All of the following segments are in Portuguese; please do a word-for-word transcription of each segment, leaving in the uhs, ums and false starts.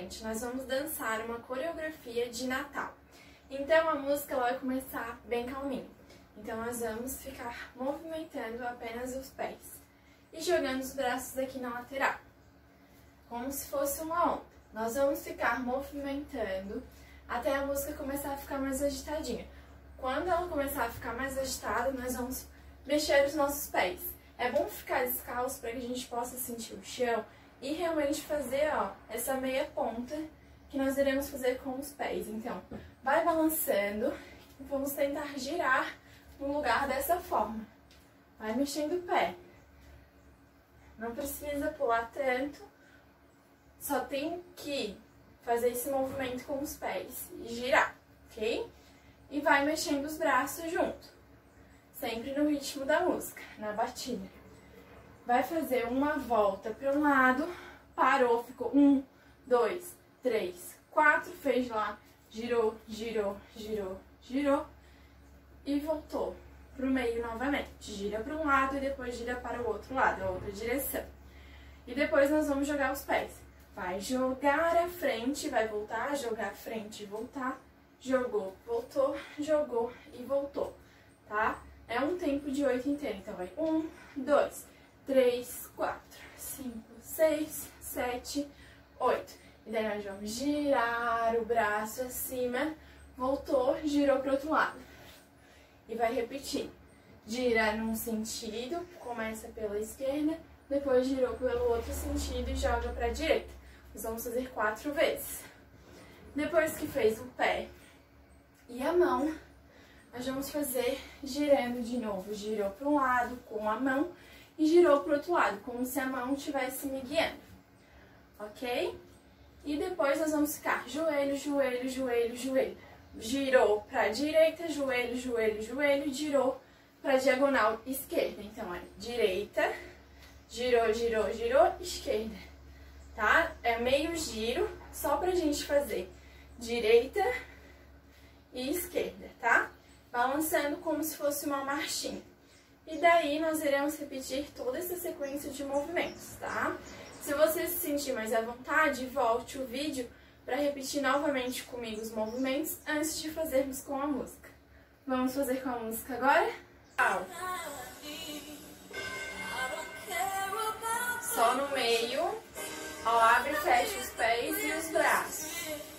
seguinte, nós vamos dançar uma coreografia de Natal. Então a música ela vai começar bem calminha. Então nós vamos ficar movimentando apenas os pés e jogando os braços aqui na lateral, como se fosse uma onda. Nós vamos ficar movimentando até a música começar a ficar mais agitadinha. Quando ela começar a ficar mais agitada, nós vamos mexer os nossos pés. É bom ficar descalço para que a gente possa sentir o chão e realmente fazer, ó, essa meia ponta que nós iremos fazer com os pés. Então, vai balançando e vamos tentar girar no lugar dessa forma. Vai mexendo o pé. Não precisa pular tanto, só tem que fazer esse movimento com os pés e girar, ok? E vai mexendo os braços junto, sempre no ritmo da música, na batida. Vai fazer uma volta para um lado, parou, ficou um, dois, três, quatro, fez lá, girou, girou, girou, girou e voltou para o meio novamente. Gira para um lado e depois gira para o outro lado, a outra direção. E depois nós vamos jogar os pés. Vai jogar à frente, vai voltar, jogar à frente e voltar. Jogou, voltou, jogou e voltou, tá? É um tempo de oito inteiro. Então vai um, dois, três, quatro, cinco, seis, sete, oito. E daí nós vamos girar o braço acima, voltou, girou para o outro lado. E vai repetir. Gira num sentido, começa pela esquerda, depois girou pelo outro sentido e joga para a direita. Nós vamos fazer quatro vezes. Depois que fez o pé e a mão, nós vamos fazer girando de novo. Girou para um lado com a mão e girou para o outro lado, como se a mão estivesse me guiando, ok? E depois nós vamos ficar joelho, joelho, joelho, joelho. Girou para a direita, joelho, joelho, joelho, girou para a diagonal esquerda. Então, é direita, girou, girou, girou, esquerda, tá? É meio giro, só pra gente fazer direita e esquerda, tá? Balançando como se fosse uma marchinha. E daí nós iremos repetir toda essa sequência de movimentos, tá? Se você se sentir mais à vontade, volte o vídeo para repetir novamente comigo os movimentos antes de fazermos com a música. Vamos fazer com a música agora? Só no meio, ó, abre e fecha os pés e os braços.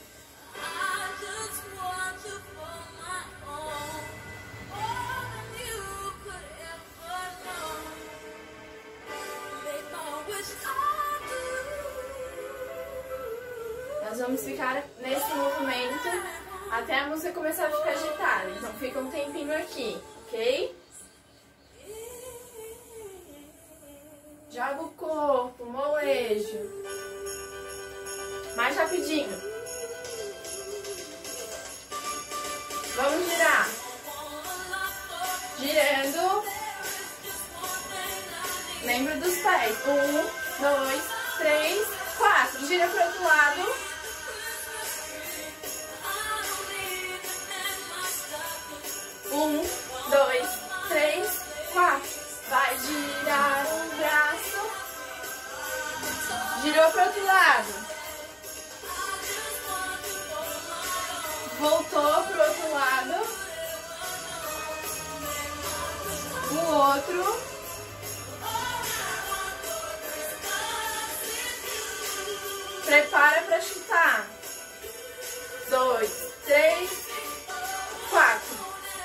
Nós vamos ficar nesse movimento até a música começar a ficar agitada. Então fica um tempinho aqui, ok? Joga o corpo, molejo. Mais rapidinho. Vamos girar. Girando. Lembra dos pés. Um, dois, três, quatro. Gira para o outro lado. Um, dois, três, quatro. Vai girar o braço. Girou para o outro lado. Voltou para o outro lado. O outro. Prepara para chutar. Dois, três, quatro.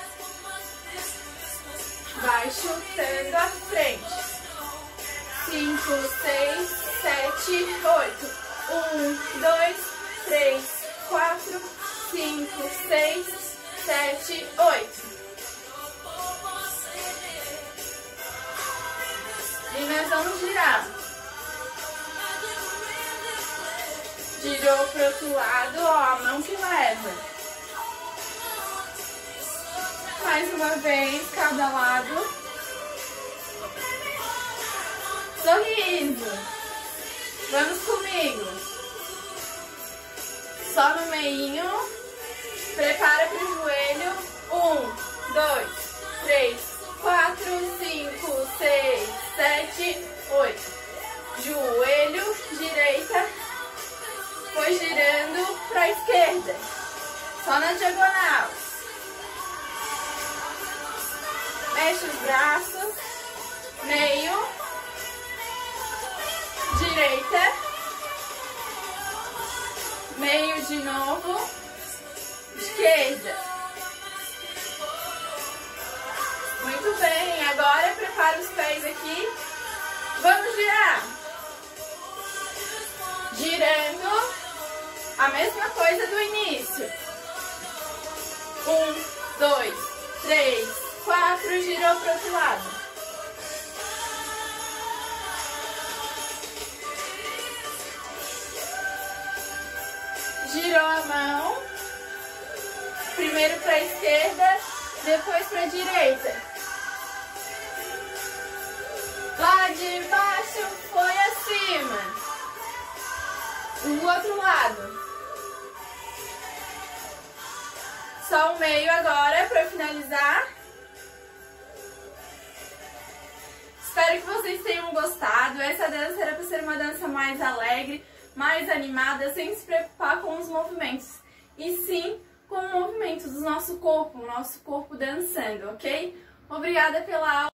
Vai chutando à frente. Cinco, seis, sete, oito. Um, dois, três, quatro, cinco, seis, sete, oito. E nós vamos girar. Girou para o outro lado, ó, a mão que leva. Mais uma vez, cada lado. Sorriso. Vamos comigo. Só no meinho. Prepara para o joelho. Um, dois, três, quatro, cinco, seis, sete, oito. Joelho, direita. Depois direita. novo. Esquerda. Muito bem, agora prepara os pés aqui. Vamos girar. Girando. A mesma coisa do início. Um, dois, três, quatro. Girou para o outro lado. Girou a mão. Primeiro para a esquerda, depois para a direita. Lá de baixo foi acima. O outro lado. Só o meio agora para finalizar. Espero que vocês tenham gostado. Essa dança era para ser uma dança mais alegre, mais animada, sem se preocupar com os movimentos. E sim com o movimento do nosso corpo, o nosso corpo dançando, ok? Obrigada pela aula.